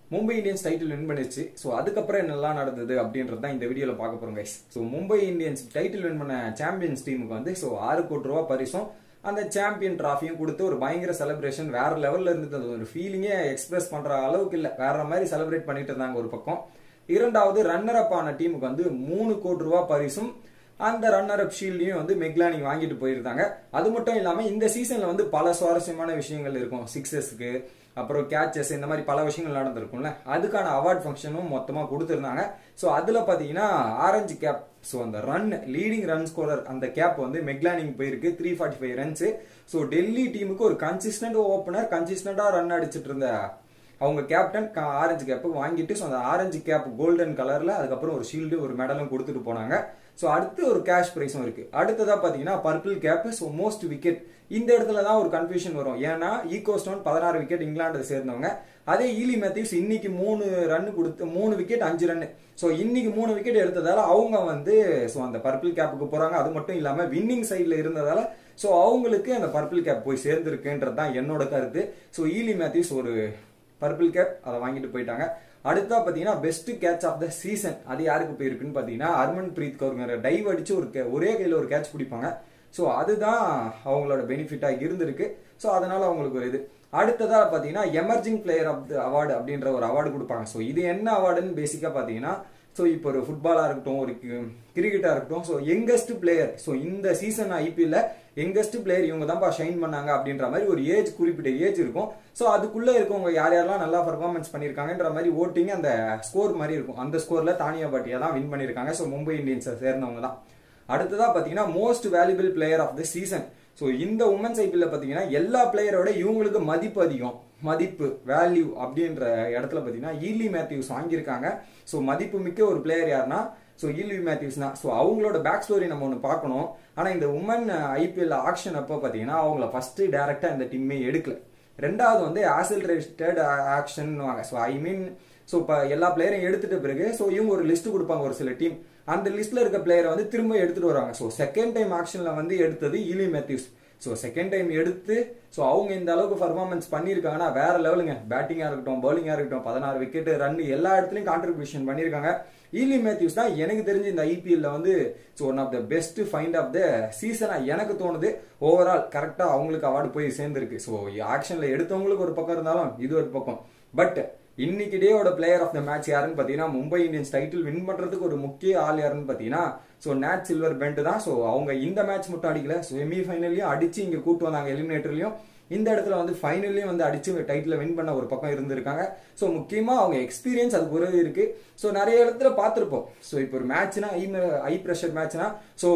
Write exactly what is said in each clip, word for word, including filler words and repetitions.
Mumbai Indians title win பண்ணிச்சு. So அதுக்கப்புறம் என்னெல்லாம் நடந்தது அப்படின்றது தான் இந்த வீடியோல பார்க்க போறோம் guys. So Mumbai Indians title win பண்ண சாம்பியன்ஸ் டீமுக்கு வந்து ஸோ ஆறு கோடி ரூபாய் பரிசும் அந்த சாம்பியன் டிராஃபியும் கொடுத்து ஒரு பயங்கர செலிப்ரேஷன் வேற லெவல்ல இருந்தது. ஒரு ஃபீலிங்கே எக்ஸ்பிரஸ் பண்ற அளவுக்கு இல்ல, வேற மாதிரி செலிப்ரேட் பண்ணிட்டு இருந்தாங்க ஒரு பக்கம். இரண்டாவது ரன்னர் அப் ஆன டீமுக்கு வந்து மூணு கோடி ரூபாய் பரிசும் அந்த ரன்னர் அப் ஷீல்டையும் வந்து மெக்லானிங் வாங்கிட்டு போயிருந்தாங்க. அது மட்டும் இல்லாம இந்த சீசன்ல வந்து பல சுவாரஸ்யமான விஷயங்கள் இருக்கும். சிக்ஸஸ்க்கு அப்புறம் கேச்சஸ் இந்த மாதிரி பல விஷயங்கள் நடந்திருக்கும்ல, அதுக்கான அவார்ட் ஃபங்க்ஷனும் மொத்தமா கொடுத்திருந்தாங்க. ஸோ அதுல பாத்தீங்கன்னா ஆரஞ்சு கேப், ஸோ அந்த ரன் லீடிங் ரன் ஸ்கோரர் அந்த கேப் வந்து மெக்லானிங் போயிருக்கு three forty five runs. So Delhi டீமுக்கு ஒரு கன்சிஸ்டன்ட் ஓப்பனர் கன்சிஸ்டன்டா ரன் அடிச்சிட்டு இருந்த அவங்க கேப்டன் ஆரஞ்சு கேப் வாங்கிட்டு ஸோ அந்த ஆரஞ்சு கேப் கோல்டன் கலர்ல அதுக்கப்புறம் ஒரு ஷீல்டு ஒரு மெடலும் கொடுத்துட்டு போனாங்க. ஸோ அடுத்து ஒரு கேஷ் பிரைஸும் இருக்கு. அடுத்ததா பாத்தீங்கன்னா purple cap, so most wicket. இந்த இடத்துல தான் ஒரு கன்ஃபியூஷன் வரும். ஏன்னா ஈகோ ஸ்டோன் பதினாறு விக்கெட் இங்கிலாந்து சேர்ந்தவங்க, அதே ஹீலி மேத்யூஸ் இன்னைக்கு மூணு ரன் கொடுத்து மூணு விக்கெட் அஞ்சு ரன். ஸோ இன்னைக்கு மூணு விக்கெட் எடுத்ததால அவங்க வந்து ஸோ அந்த பர்பிள் கேப்புக்கு போறாங்க. அது மட்டும் இல்லாம வின்னிங் சைட்ல இருந்ததால ஸோ அவங்களுக்கு அந்த பர்பிள் கேப் போய் சேர்ந்திருக்குன்றது தான் என்னோட கருத்து. ஸோ ஹீலி மேத்யூஸ் ஒரு பர்பிள் கேப் அதை வாங்கிட்டு போயிட்டாங்க. அடுத்தா பாத்தீங்கன்னா best catch of the season அது யாருக்கு போயிருக்குன்னு பாத்தீங்கன்னா ஹர்மன் பிரீத் கவுர் டைவ் அடிச்சு ஒரு ஒரே கையில ஒரு கேட்ச் பிடிப்பாங்க. ஸோ அதுதான் அவங்களோட பெனிஃபிட்டா இருந்திருக்கு. ஸோ அதனால அவங்களுக்கு ஒரு இது. அடுத்ததா பாத்தீங்கன்னா emerging player of the award அப்படின்ற ஒரு அவார்டு கொடுப்பாங்க. ஸோ இது என்ன அவார்டுன்னு பேசிக்கா பாத்தீங்கன்னா ஸோ இப்போ ஒரு ஃபுட்பாலா இருக்கட்டும் ஒரு கிரிக்கெட்டா இருக்கட்டும், ஸோ யங்கஸ்ட் பிளேயர், ஸோ இந்த சீசன் ஐபிஎல்ல யங்கஸ்ட் பிளேயர் இவங்க தான் ஷைன் பண்ணாங்க அப்படின்ற மாதிரி ஒரு ஏஜ் குறிப்பிட்ட ஏஜ் இருக்கும். ஸோ அதுக்குள்ள இருக்கவங்க யார் யாரெல்லாம் நல்லா பர்ஃபார்மன்ஸ் பண்ணிருக்காங்கன்ற மாதிரி ஓட்டிங் அந்த ஸ்கோர் மாதிரி இருக்கும். அந்த ஸ்கோர்ல தானியா பாட்டியா தான் வின் பண்ணிருக்காங்க. ஸோ மும்பை இந்தியன்ஸை சேர்ந்தவங்க தான். அடுத்ததா பாத்தீங்கன்னா most valuable player of the season. So இந்த உமன்ஸ் ஐபிஎல்ல பாத்தீங்கன்னா எல்லா பிளேயரோட இவங்களுக்கு மதிப்பு அதிகம், மதிப்பு வேல்யூ அப்படின்ற இடத்துல பாத்தீங்கன்னா ஹீலி மேத்யூஸ் வாங்கியிருக்காங்க. ஸோ மதிப்பு மிக்க ஒரு பிளேயர் யாருன்னா ஸோ ஹீலி மேத்யூஸ் தான். ஸோ அவங்களோட பேக் ஸ்டோரி நம்ம ஒன்று பார்க்கணும். ஆனா இந்த உமன் ஐபிஎல் ஆக்ஷன் அப்போ பாத்தீங்கன்னா அவங்கள ஃபர்ஸ்ட் டைரக்டா இந்த டீமே எடுக்கல. ரெண்டாவது வந்து ஆசில்ரேட்டட் ஆக்ஷன் வாங்க. ஸோ ஐ மீன் ஸோ இப்போ எல்லா பிளேயரையும் எடுத்துட்ட பிறகு ஸோ இவங்க ஒரு லிஸ்ட் கொடுப்பாங்க ஒரு சில டீம், அந்த லிஸ்ட்ல இருக்க பிளேயரை வந்து திரும்ப எடுத்துட்டு வராங்க. ஸோ செகண்ட் டைம் ஆக்ஷன்ல வந்து எடுத்தது Hayley Matthews. So second time எடுத்து ஸோ அவங்க இந்த அளவுக்கு பர்ஃபார்மன்ஸ் பண்ணியிருக்காங்கன்னா வேற லெவலுங்க. பேட்டிங்கா இருக்கட்டும் பவுலிங்கா இருக்கட்டும் பதினாறு விக்கெட் ரன் எல்லா இடத்துலையும் கான்ட்ரிபியூஷன் பண்ணியிருக்காங்க. ஹீலி மேத்யூஸ் தான் எனக்கு தெரிஞ்சு இந்த ஐபிஎல்ல வந்து one of the best find of the சீசனா எனக்கு தோணுது. ஓவரால் கரெக்டா அவங்களுக்கு அவார்டு போய் சேர்ந்திருக்கு. ஸோ ஆக்ஷன்ல எடுத்தவங்களுக்கு ஒரு பக்கம் இருந்தாலும் இது ஒரு பக்கம். பட் இன்னைக்கு டேயோட பிளேயர் ஆஃப் த மேட்ச் யாருன்னு பாத்தீங்கன்னா மும்பை இந்தியன்ஸ் டைட்டில் வின் பண்றதுக்கு ஒரு முக்கிய ஆள் யாருன்னு பாத்தீங்கன்னா ஸோ நேட் சில்வர் பெண்ட் தான். ஸோ அவங்க இந்த மேட்ச் மட்டும் அடிக்கல, செமி ஃபைனல்லையும் அடிச்சு இங்க கூட்டு வந்தாங்க, எலிமினேட்டர்லயும் இந்த இடத்துல வந்து ஃபைனல்லையும் வந்து அடிச்சு டைட்டில் வின் பண்ண ஒரு பக்கம் இருந்திருக்காங்க. ஸோ முக்கியமா அவங்க எக்ஸ்பீரியன்ஸ் அதுக்கு உறவு இருக்கு. ஸோ நிறைய இடத்துல பார்த்துருப்போம். ஸோ இப்போ ஒரு மேட்ச்னா ஐ ஐ ப்ரெஷர் மேட்ச்னா ஸோ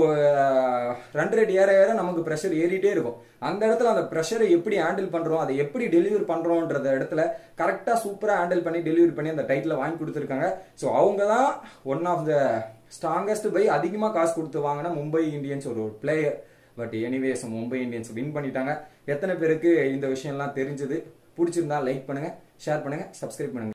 ரன் ரேட் ஏற ஏற நமக்கு ப்ரெஷர் ஏறிட்டே இருக்கும். அந்த இடத்துல அந்த ப்ரெஷரை எப்படி ஹேண்டில் பண்றோம், அதை எப்படி டெலிவரி பண்றோம்ன்றத இடத்துல கரெக்டா சூப்பரா ஹேண்டில் பண்ணி டெலிவரி பண்ணி அந்த டைட்டில் வாங்கி கொடுத்துருக்காங்க. ஸோ அவங்க தான் one of the strongest buy அதிகமா காசு கொடுத்து வாங்கின மும்பை இந்தியன்ஸ் ஒரு player. But anyways Mumbai Indians win பண்ணிட்டாங்க. எத்தனை பேருக்கு இந்த விஷயம்லாம் தெரிஞ்சது? பிடிச்சிருந்தா லைக் பண்ணுங்க, ஷேர் பண்ணுங்க, சப்ஸ்கிரைப் பண்ணுங்க.